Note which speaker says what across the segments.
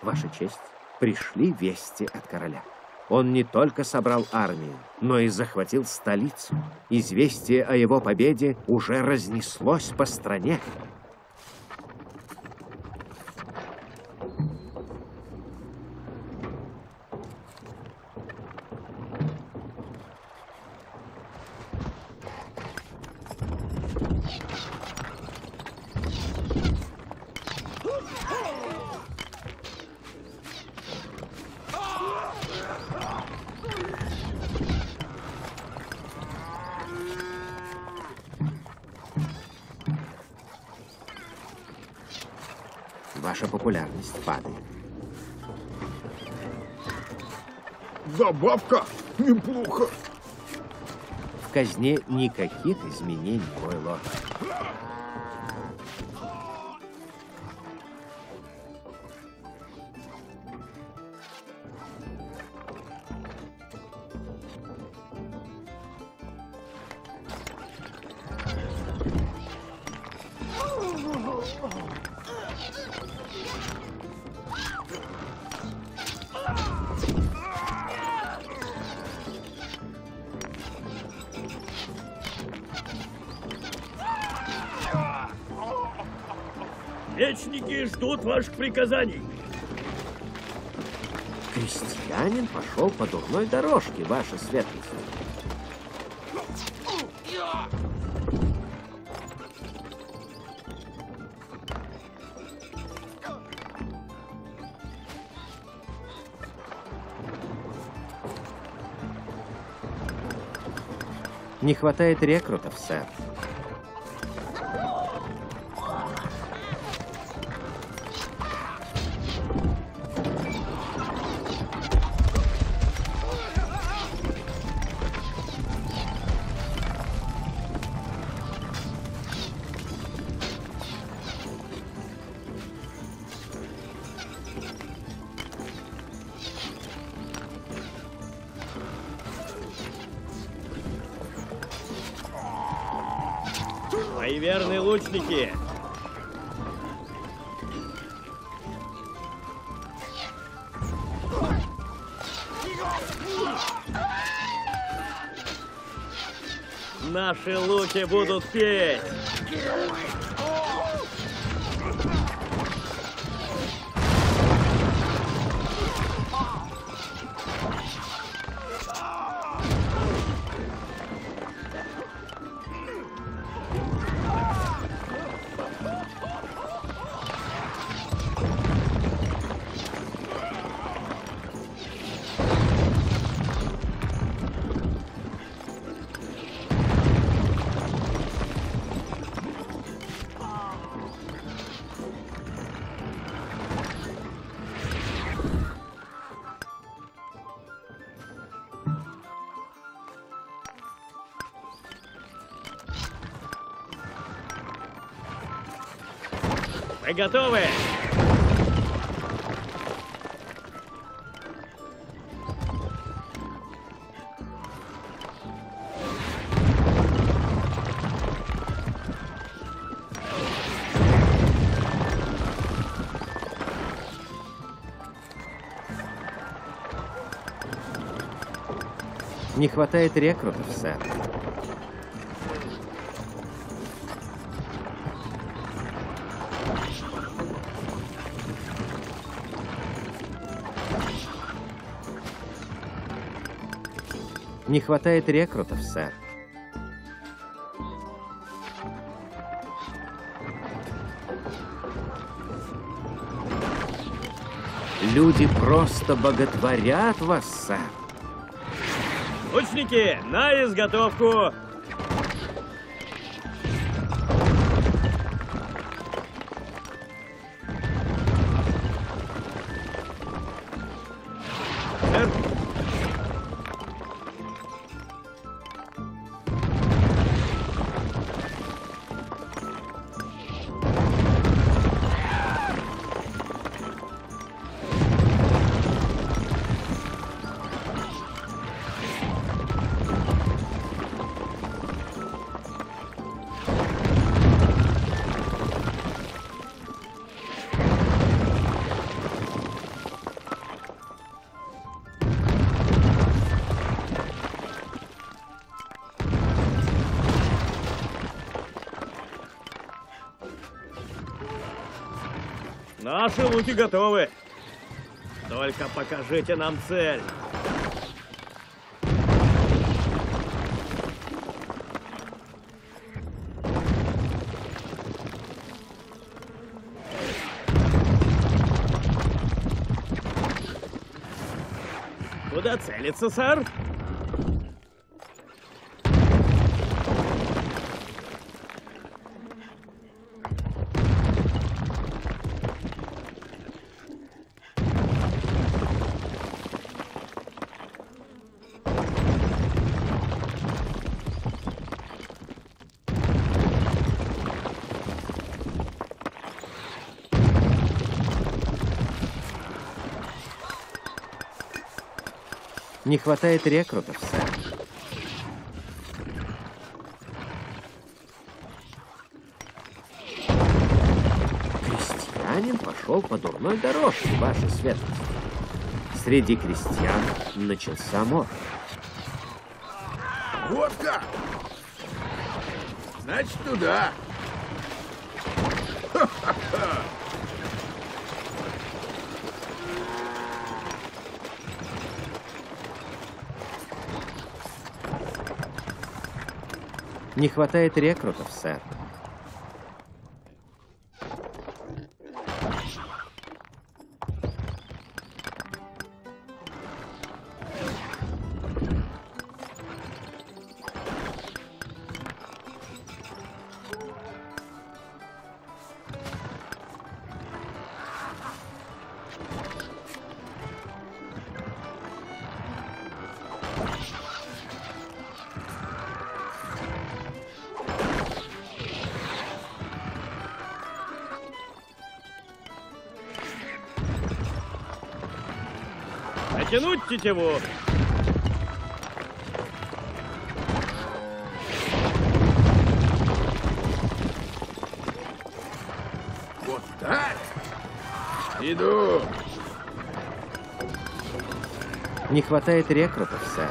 Speaker 1: Ваша честь, пришли вести от короля. Он не только собрал армию, но и захватил столицу. Известие о его победе уже разнеслось по стране. Ваша популярность падает.
Speaker 2: Добавка неплохо.
Speaker 1: В казне никаких изменений, мой лорд.
Speaker 3: Мечники ждут ваших приказаний.
Speaker 1: Крестьянин пошел по дурной дорожке, ваша светлость. Не хватает рекрутов, сэр.
Speaker 3: Мои верные лучники! Наши луки будут петь! Мы готовы!
Speaker 1: Не хватает рекрутов, сэр. Не хватает рекрутов, сэр. Люди просто боготворят вас, сэр.
Speaker 3: Лучники, на изготовку! Наши луки готовы. Только покажите нам цель. Куда целиться, сэр?
Speaker 1: Не хватает рекрутов, сэр. Крестьянин пошел по дурной дорожке, ваша светлость. Среди крестьян начался мор.
Speaker 2: Вот как! Значит, туда.
Speaker 1: Не хватает рекрутов, сэр.
Speaker 3: Натянуть тетиву.
Speaker 2: Вот так. Иду.
Speaker 1: Не хватает рекрутов, сэр.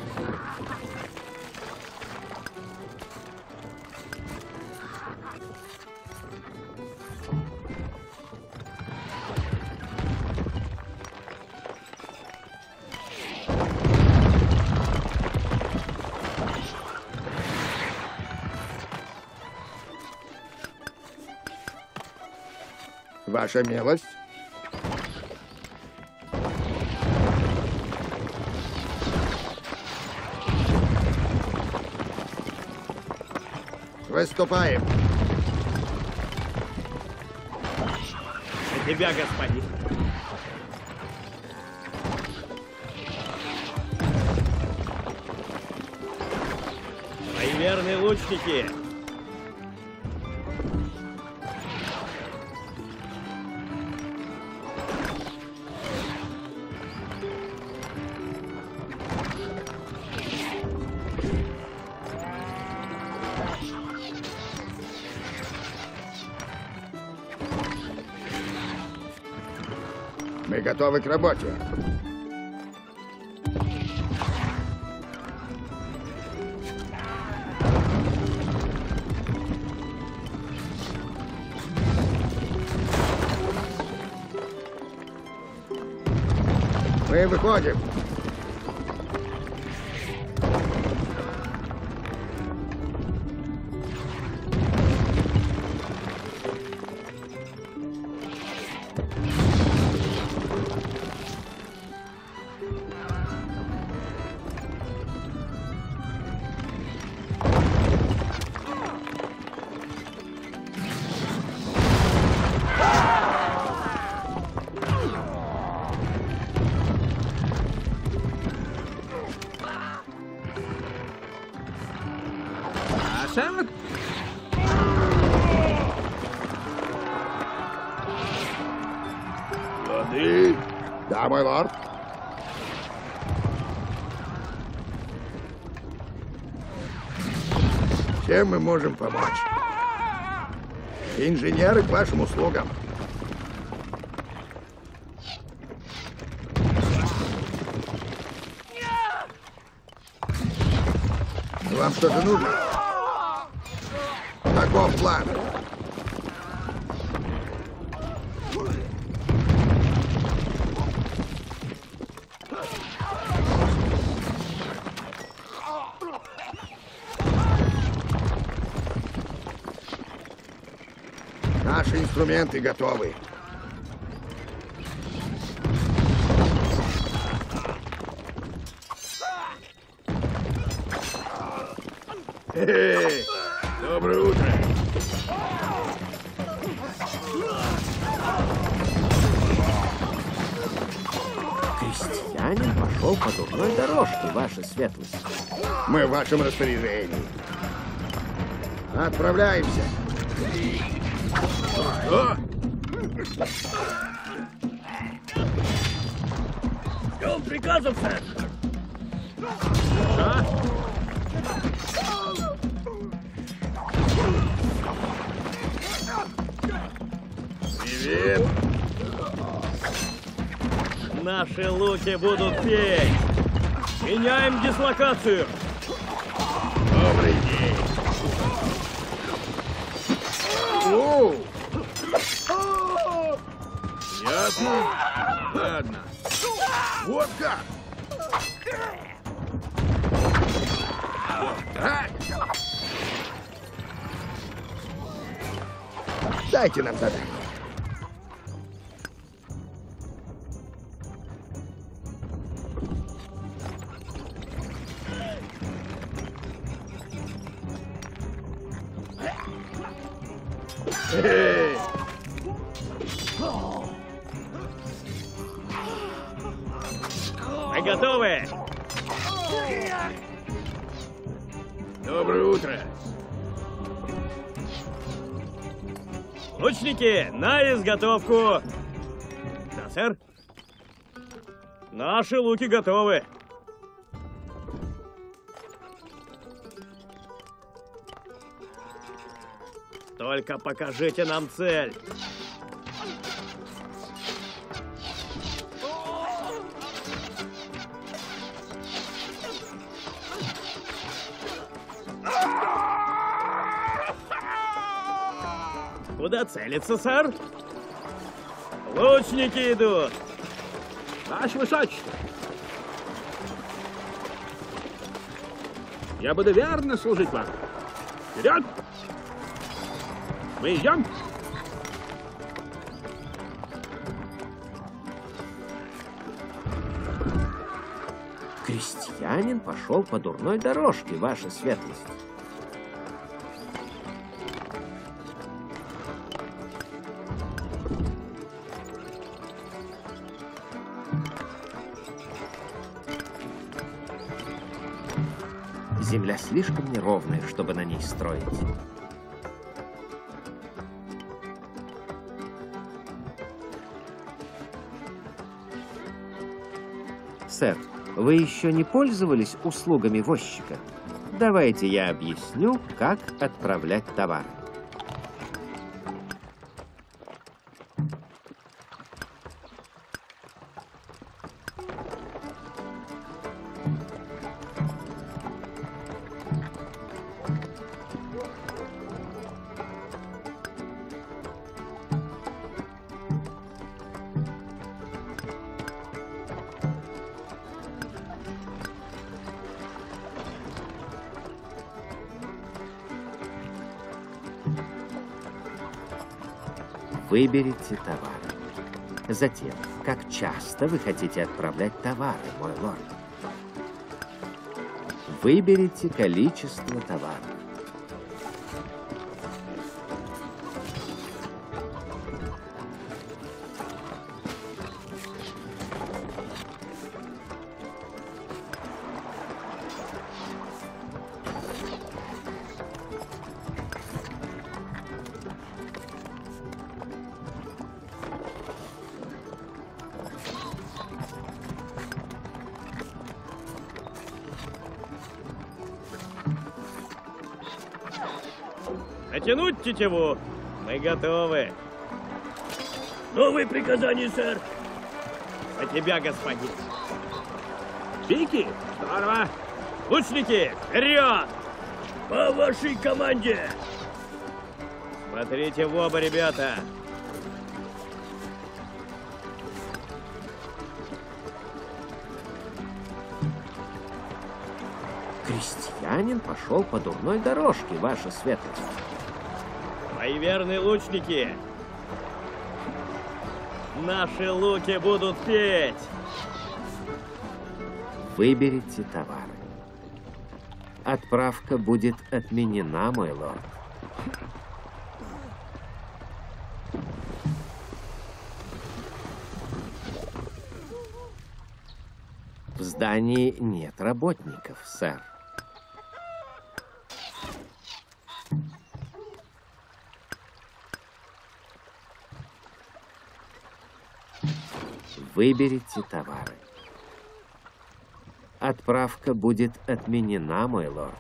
Speaker 2: Ваша милость. Выступаем.
Speaker 3: За тебя, господин. Мои верные лучники.
Speaker 2: Мы готовы к работе. Мы выходим. Сэр? Воды? Да, мой лорд. Чем мы можем помочь? Инженеры к вашим услугам. Вам что-то нужно? Каков план? Наши инструменты готовы. Эй, доброе утро.
Speaker 1: Крестьянин пошел по дурной дорожке, ваша светлость.
Speaker 2: Мы в вашем распоряжении. Отправляемся. Что?
Speaker 3: Ждем приказов, сэр. А?
Speaker 2: Привет.
Speaker 3: Наши луки будут петь. Меняем дислокацию.
Speaker 2: Добрый день. Оу. Ясно? Ладно. Вот как. Вот так. Дайте нам задание. Эй!
Speaker 3: Мы готовы.
Speaker 2: Доброе утро.
Speaker 3: Лучники, на изготовку. Да, сэр. Наши луки готовы. Только покажите нам цель. Куда целиться, сэр? Лучники идут.
Speaker 4: Ваше Высочество, я буду верно служить вам. Вперед! Мы идем?
Speaker 1: Крестьянин пошел по дурной дорожке, ваша светлость. Земля слишком неровная, чтобы на ней строить. Сэр, вы еще не пользовались услугами возчика? Давайте я объясню, как отправлять товар. Выберите товары. Затем, как часто вы хотите отправлять товары, мой лорд? Выберите количество товаров.
Speaker 3: Натянуть тетиву. Мы готовы. Новые приказания, сэр. За тебя, господин.
Speaker 4: Пики? Здорово.
Speaker 3: Лучники, вперед! По вашей команде! Смотрите в оба, ребята.
Speaker 1: Крестьянин пошел по дурной дорожке, ваша светлость.
Speaker 3: Мои верные лучники! Наши луки будут петь!
Speaker 1: Выберите товары. Отправка будет отменена, мой лорд. В здании нет работников, сэр. Выберите товары. Отправка будет отменена, мой лорд.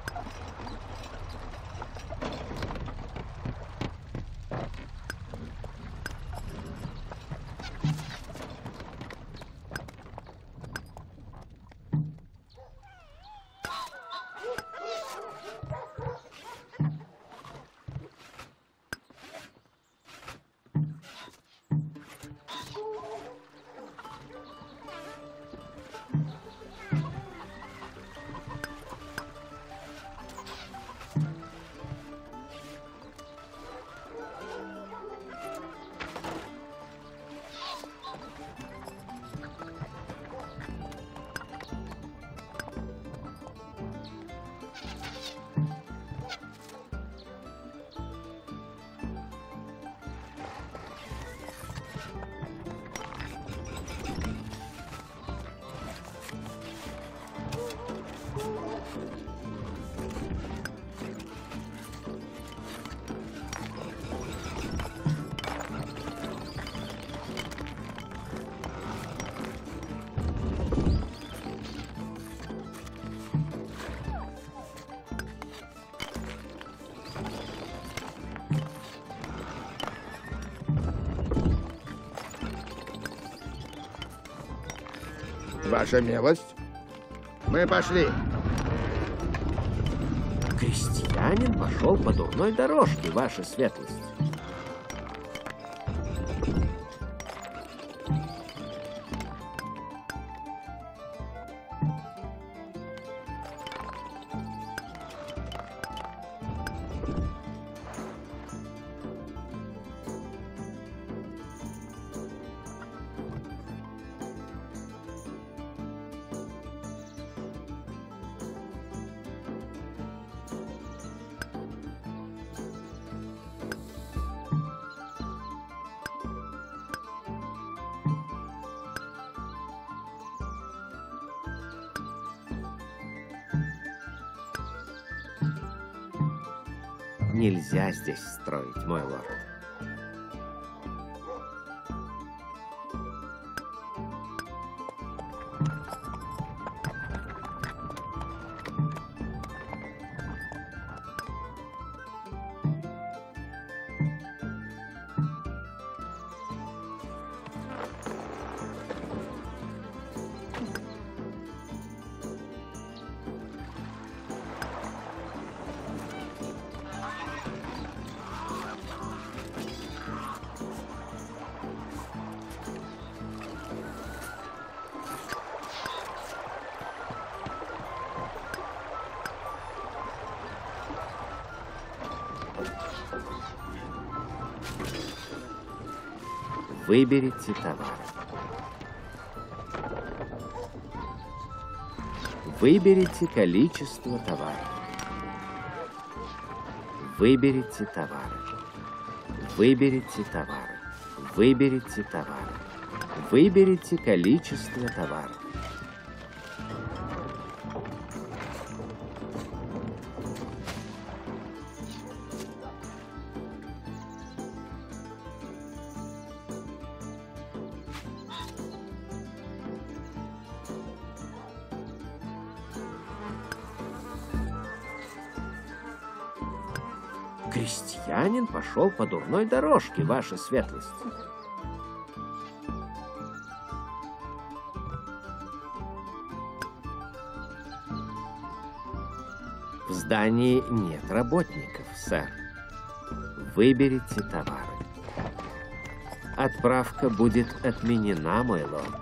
Speaker 2: Ваша милость, мы пошли.
Speaker 1: Крестьянин пошел по дурной дорожке, ваша светлость. Нельзя здесь строить, мой лорд. Выберите товары. Выберите количество товаров. Выберите товары. Выберите товары. Выберите товары. Выберите количество товаров. Крестьянин пошел по дурной дорожке, ваша светлость. В здании нет работников, сэр. Выберите товары. Отправка будет отменена, мой лорд.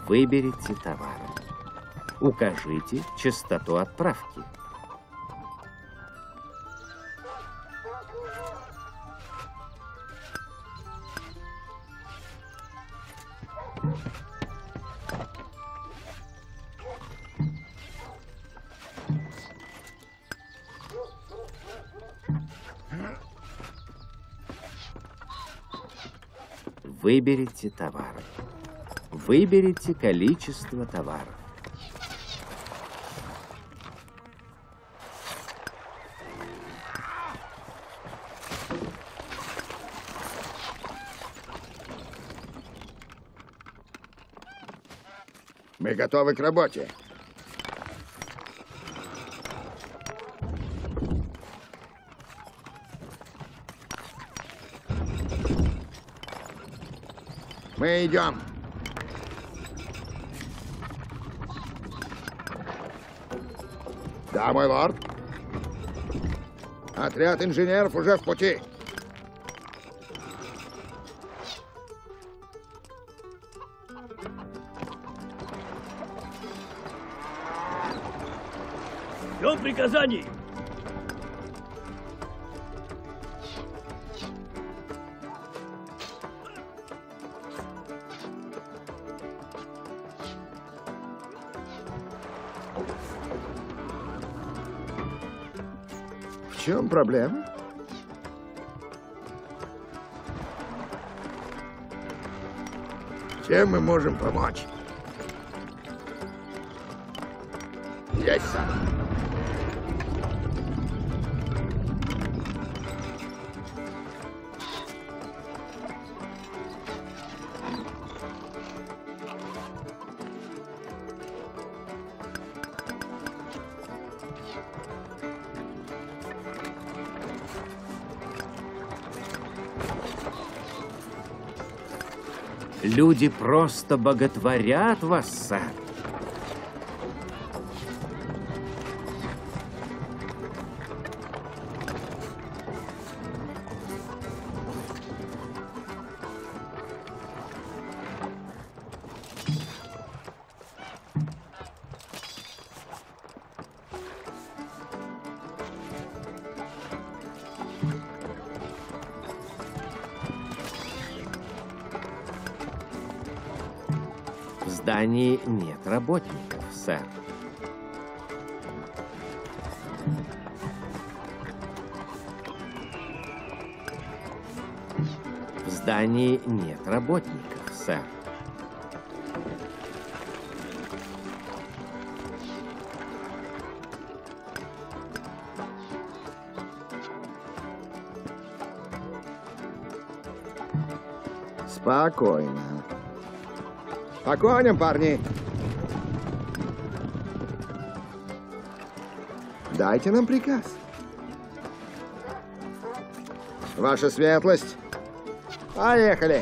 Speaker 1: Выберите товары. Укажите частоту отправки. Выберите товары. Выберите количество товаров.
Speaker 2: Мы готовы к работе. Мы идем. Да, мой лорд. Отряд инженеров уже в пути.
Speaker 3: Ждем приказаний.
Speaker 2: В чем проблема? Чем мы можем помочь? Есть, сэр.
Speaker 1: Люди просто боготворят вас, сэр. В здании нет работников, сэр. В здании нет работников, сэр.
Speaker 2: Спокойно. По коням, парни. Дайте нам приказ. Ваша светлость. Поехали.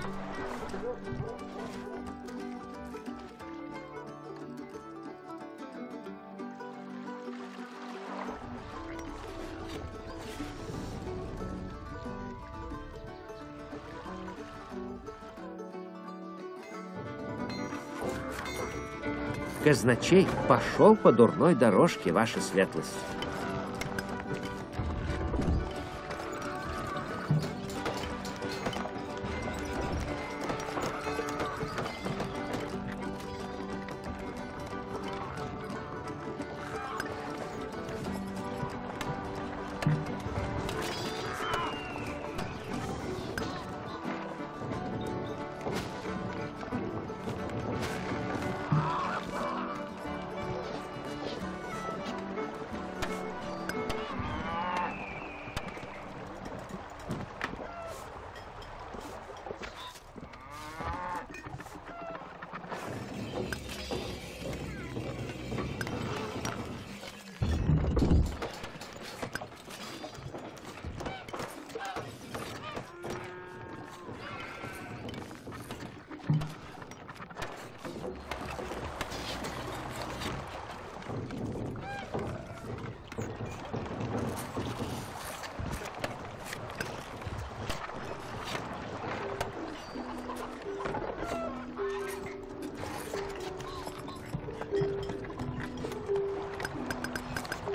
Speaker 1: Казначей пошел по дурной дорожке, ваша светлость.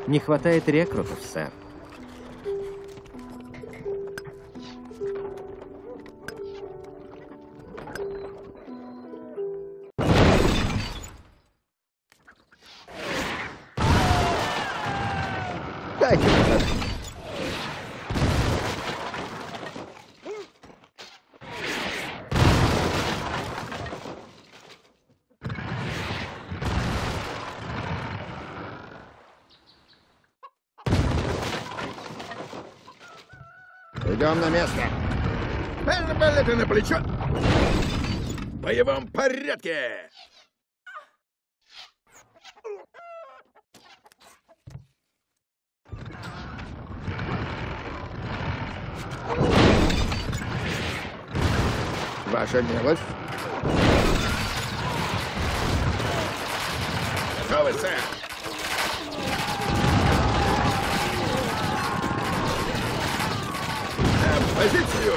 Speaker 1: Не хватает рекрутов, сэр.
Speaker 2: Дайте мне. Идем на место.
Speaker 5: Балеты на плечо! В боевом порядке!
Speaker 2: Ваша милость.
Speaker 5: Готовы, сэр! На позицию!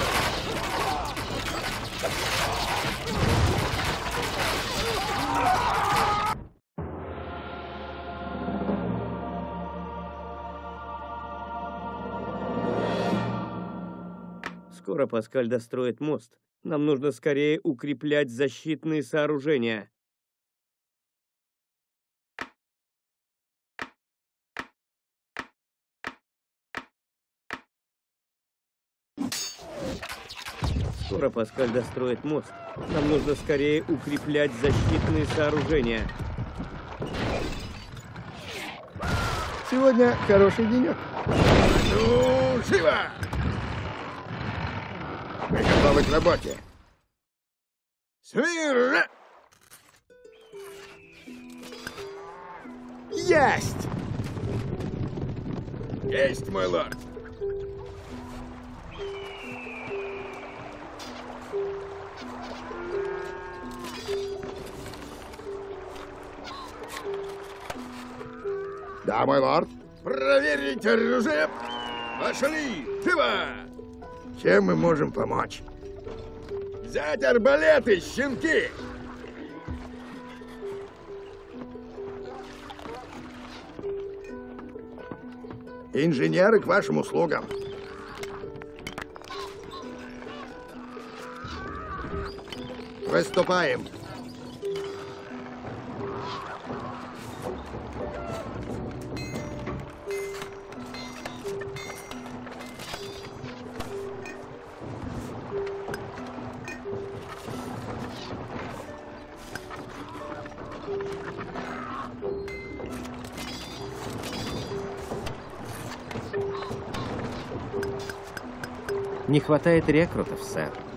Speaker 3: Скоро Паскаль достроит мост. Нам нужно скорее укреплять защитные сооружения. Скоро Паскаль достроит мост. Нам нужно скорее укреплять защитные сооружения.
Speaker 2: Сегодня хороший денек.
Speaker 5: Ну, живо!
Speaker 2: Мы готовы к работе.
Speaker 5: Смирно!
Speaker 2: Есть!
Speaker 5: Есть, мой лорд!
Speaker 2: Да, мой лорд.
Speaker 5: Проверить оружие! Пошли! Живо!
Speaker 2: Чем мы можем помочь?
Speaker 5: Взять арбалеты, щенки!
Speaker 2: Инженеры к вашим услугам. Выступаем.
Speaker 1: Не хватает рекрутов, сэр.